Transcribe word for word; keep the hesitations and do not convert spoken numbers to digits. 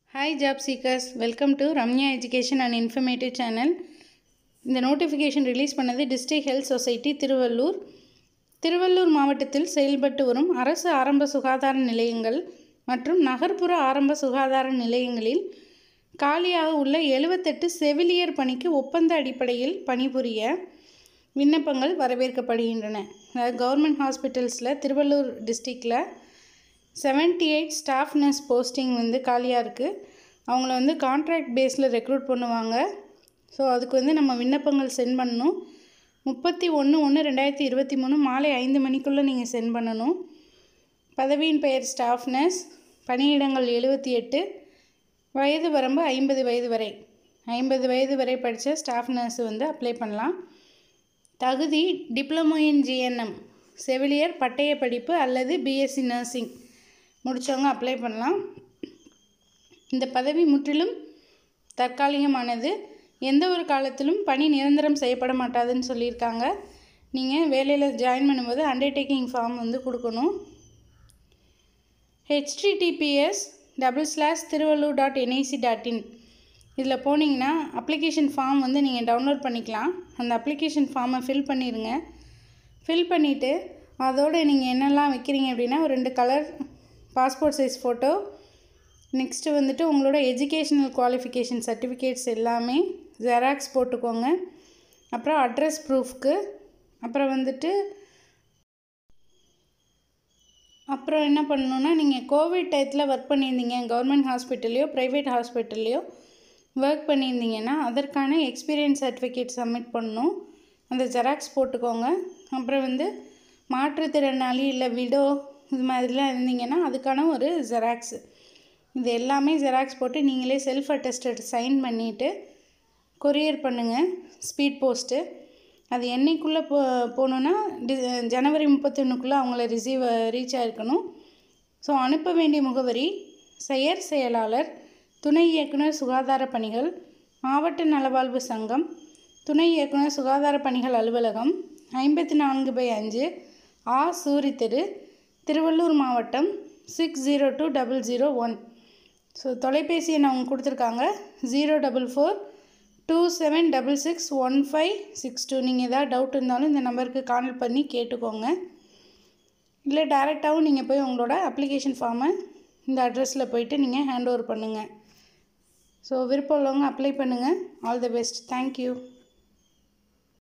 Hi job seekers, welcome to Ramya Education and Informative Channel. இந்த notification release பண்ணது district health society Tiruvallur Tiruvallur மாவட்டத்தில் செயல்பட்டு வரும் அரசு ஆரம்ப சுகாதார நிலையங்கள் மற்றும் நகர்ப்புற ஆரம்ப சுகாதார நிலையங்களில் காலியாக உள்ள எழுபத்தெட்டு செவிலியர் பணிக்கு ஒப்பந்த அடிப்படையில் பணிபுரிய விண்ணப்பங்கள் வரவேற்கப்படுகின்றன. அதாவது கவர்மெண்ட் ஹாஸ்பிட்டல்ஸில் திருவள்ளூர் டிஸ்ட்ரிக்டில் seventy eight staff nurse posting வந்து காலியாக இருக்குது. அவங்கள வந்து கான்ட்ராக்ட் பேஸில் ரெக்ரூட் பண்ணுவாங்க. ஸோ அதுக்கு வந்து நம்ம விண்ணப்பங்கள் சென்ட் பண்ணணும். முப்பத்தி ஒன்று ஒன்று ரெண்டாயிரத்தி இருபத்தி மூணு மாலை ஐந்து மணிக்குள்ளே நீங்கள் சென்ட் பண்ணணும். பதவியின் பெயர் ஸ்டாஃப் நர்ஸ். பணியிடங்கள் எழுபத்தி எட்டு. வயது வரம்பு ஐம்பது வயது வரை ஐம்பது வயது வரை படித்த ஸ்டாஃப் நர்ஸ் வந்து அப்ளை பண்ணலாம். தகுதி டிப்ளமோ இன் ஜிஎன்எம் செவிலியர் பட்டய படிப்பு அல்லது பிஎஸ்சி நர்சிங் முடித்தவங்க அப்ளை பண்ணலாம். இந்த பதவி முற்றிலும் தற்காலிகமானது. எந்த ஒரு காலத்திலும் பணி நிரந்தரம் செய்யப்பட மாட்டாதுன்னு சொல்லியிருக்காங்க. நீங்கள் வேலையில் ஜாயின் பண்ணும்போது அண்டர்டேக்கிங் ஃபார்ம் வந்து கொடுக்கணும். HTTPS double slash Tiruvallur dot NIC dot in இதில் போனீங்கன்னா அப்ளிகேஷன் ஃபார்ம் வந்து நீங்கள் டவுன்லோட் பண்ணிக்கலாம். அந்த அப்ளிகேஷன் ஃபார்மை ஃபில் பண்ணிடுங்க. ஃபில் பண்ணிவிட்டு அதோடு நீங்கள் என்னெல்லாம் வைக்கிறீங்க அப்படின்னா ஒரு ரெண்டு colour passport size photo, next வந்துட்டு உங்களோட எஜுகேஷ்னல் குவாலிஃபிகேஷன் சர்டிஃபிகேட்ஸ் எல்லாமே ஜெராக்ஸ் போட்டுக்கோங்க. அப்புறம் அட்ரஸ் ப்ரூஃப்க்கு அப்புறம் வந்துட்டு அப்புறம் என்ன பண்ணணுன்னா நீங்கள் கோவிட் டயத்தில் ஒர்க் பண்ணியிருந்தீங்க கவர்மெண்ட் ஹாஸ்பிட்டல்லையோ ப்ரைவேட் ஹாஸ்பிட்டல்லையோ ஒர்க் பண்ணியிருந்தீங்கன்னா அதற்கான எக்ஸ்பீரியன்ஸ் சர்டிஃபிகேட் சப்மிட் பண்ணணும். அந்த ஜெராக்ஸ் போட்டுக்கோங்க. அப்புறம் வந்து மாற்றுத்திறனாளி இல்லை விடோ இது மாதிரிலாம் இருந்தீங்கன்னா அதுக்கான ஒரு ஜெராக்ஸு. இது எல்லாமே ஜெராக்ஸ் போட்டு நீங்களே செல்ஃப் அட்டஸ்டட் சைன் பண்ணிவிட்டு கொரியர் பண்ணுங்கள். ஸ்பீட் போஸ்ட்டு அது என்னைக்குள்ளே போ போகணுன்னா டி ஜனவரி முப்பத்தொன்றுக்குள்ளே அவங்கள ரிசீவ் ரீச் ஆகிருக்கணும். ஸோ அனுப்ப வேண்டிய முகவரி செயற் செயலாளர், துணை இயக்குனர் சுகாதார பணிகள், மாவட்ட நலவாழ்வு சங்கம், துணை இயக்குனர் சுகாதார பணிகள் அலுவலகம், ஐம்பத்தி நான்கு பை அஞ்சு ஆ சூரி தெரு, திருவள்ளூர் மாவட்டம் six zero two double zero one. So தொலைபேசி எண் அவங்க கொடுத்துருக்காங்க zero double four two seven double six one five six two. நீங்கள் எதாவது டவுட் இருந்தாலும் இந்த நம்பருக்கு கான்டாக்ட் பண்ணி கேட்டுக்கோங்க. இல்லை டேரெக்டாகவும் நீங்கள் போய் உங்களோட அப்ளிகேஷன் ஃபார்மை இந்த அட்ரஸில் போயிட்டு நீங்கள் ஹேண்ட் ஓவர் பண்ணுங்கள். ஸோ விருப்பம் உள்ளவங்க அப்ளை பண்ணுங்கள். All the best. தேங்க்யூ.